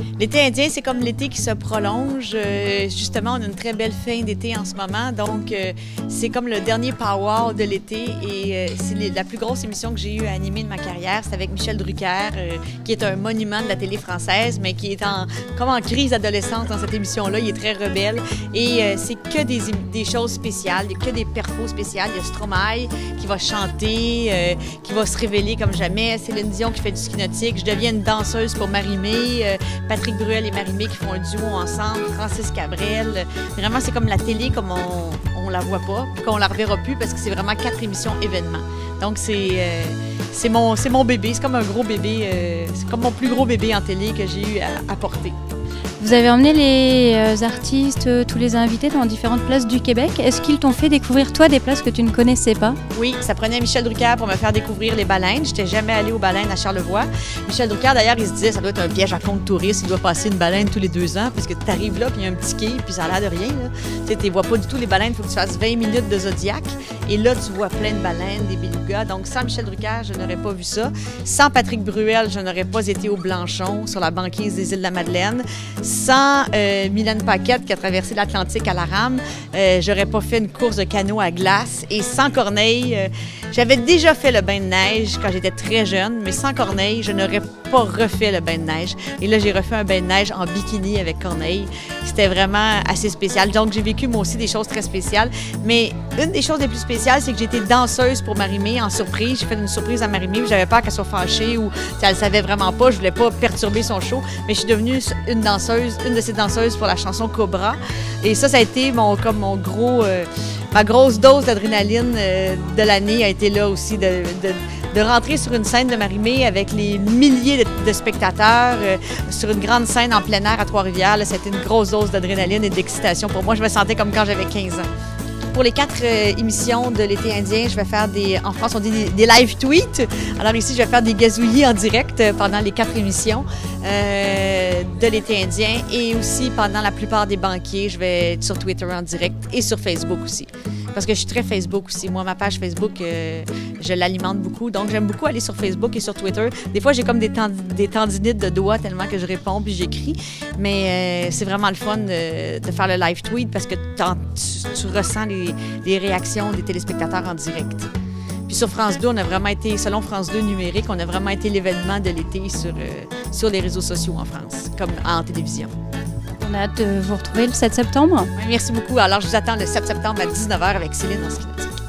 L'été indien, c'est comme l'été qui se prolonge. Justement, on a une très belle fin d'été en ce moment. Donc, c'est comme le dernier power de l'été. Et c'est la plus grosse émission que j'ai eu à animer de ma carrière. C'est avec Michel Drucker, qui est un monument de la télé française, mais qui est comme en crise adolescente dans cette émission-là. Il est très rebelle. Et c'est que des choses spéciales, que des perfos spéciales. Il y a Stromae qui va chanter, qui va se révéler comme jamais. Céline Dion qui fait du ski nautique. Je deviens une danseuse pour Marie-Mé. Patrick Bruel et Marie-Mé qui font un duo ensemble, Francis Cabrel. Vraiment, c'est comme la télé, comme on la voit pas, puis qu'on la reverra plus parce que c'est vraiment 4 émissions événements. Donc, c'est mon bébé, c'est comme un gros bébé, c'est comme mon plus gros bébé en télé que j'ai eu à porter. Vous avez emmené les artistes, tous les invités dans différentes places du Québec. Est-ce qu'ils t'ont fait découvrir, toi, des places que tu ne connaissais pas? Oui, ça prenait Michel Drucker pour me faire découvrir les baleines. Je n'étais jamais allée aux baleines à Charlevoix. Michel Drucker, d'ailleurs, il se disait ça doit être un piège à compte touriste. Il doit passer une baleine tous les 2 ans parce que tu arrives là, puis il y a un petit quai, puis ça a l'air de rien. Tu ne vois pas du tout les baleines. Il faut que tu fasses 20 minutes de Zodiac. Et là, tu vois plein de baleines, des belugas. Donc, sans Michel Drucker, je n'aurais pas vu ça. Sans Patrick Bruel, je n'aurais pas été au Blanchon, sur la banquise des Îles-de-la-Madeleine. Sans Mylène Paquette qui a traversé l'Atlantique à la rame, j'aurais pas fait une course de canot à glace. Et sans Corneille, j'avais déjà fait le bain de neige quand j'étais très jeune, mais sans Corneille, je n'aurais pas refait le bain de neige. Et là, j'ai refait un bain de neige en bikini avec Corneille. C'était vraiment assez spécial. Donc, j'ai vécu moi aussi des choses très spéciales. Mais une des choses les plus spéciales, c'est que j'étais danseuse pour Marie-Mé en surprise. J'ai fait une surprise à Marie-Mé. J'avais peur qu'elle soit fâchée ou qu'elle ne savait vraiment pas. Je voulais pas perturber son show. Mais je suis devenue une de ces danseuses pour la chanson Cobra. Et ça a été ma grosse dose d'adrénaline de l'année a été là aussi, de rentrer sur une scène de Marie-Mé avec les milliers de spectateurs sur une grande scène en plein air à Trois-Rivières. C'était une grosse dose d'adrénaline et d'excitation pour moi. Je me sentais comme quand j'avais 15 ans. Pour les 4 émissions de l'été indien, je vais faire en France, on dit des live tweets. Alors ici, je vais faire des gazouillis en direct pendant les 4 émissions de l'été indien. Et aussi, pendant la plupart des banquiers, je vais être sur Twitter en direct et sur Facebook aussi. Parce que je suis très Facebook aussi. Moi, ma page Facebook, je l'alimente beaucoup. Donc, j'aime beaucoup aller sur Facebook et sur Twitter. Des fois, j'ai comme des tendinites de doigts tellement que je réponds puis j'écris. Mais c'est vraiment le fun de faire le live tweet parce que tu ressens les réactions des téléspectateurs en direct. Puis sur France 2, on a vraiment été, selon France 2 numérique, on a vraiment été l'événement de l'été sur les réseaux sociaux en France, comme en télévision. On a hâte de vous retrouver le 7 septembre. Merci beaucoup. Alors, je vous attends le 7 septembre à 19h avec Céline en ski nautique.